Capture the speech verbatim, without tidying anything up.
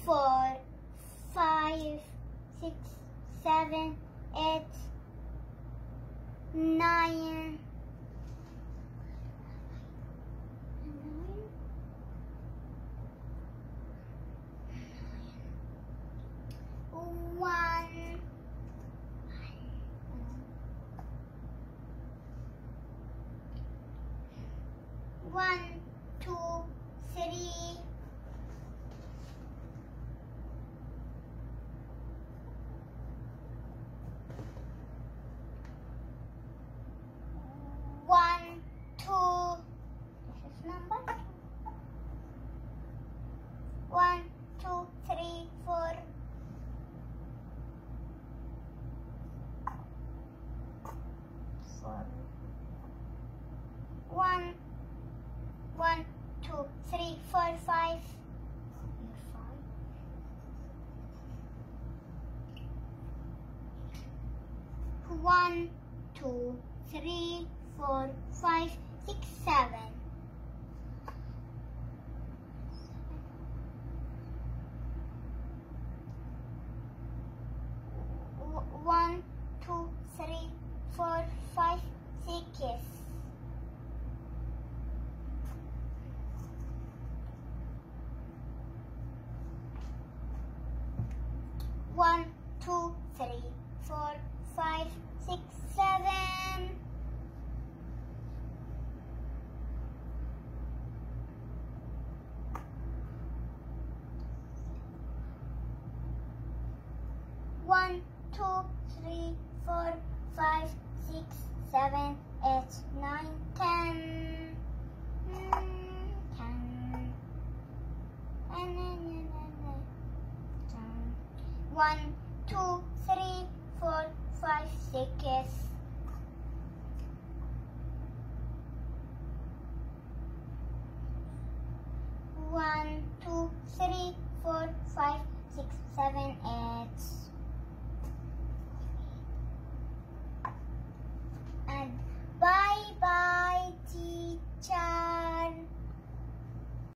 four, five, six, seven, eight, nine, one, one, two, three, one, two, this is number, one, two, three, four, four, one, one, two, three, four, five, five, one, two, three, four, five, six, seven. One, two, three, four, five, six. One, two, three, four, five, six, seven. One, two, three, four, five, six, seven, eight, nine, ten. Mm, ten. One, two, three, four, five, six. One, two, three, four, five, six, seven,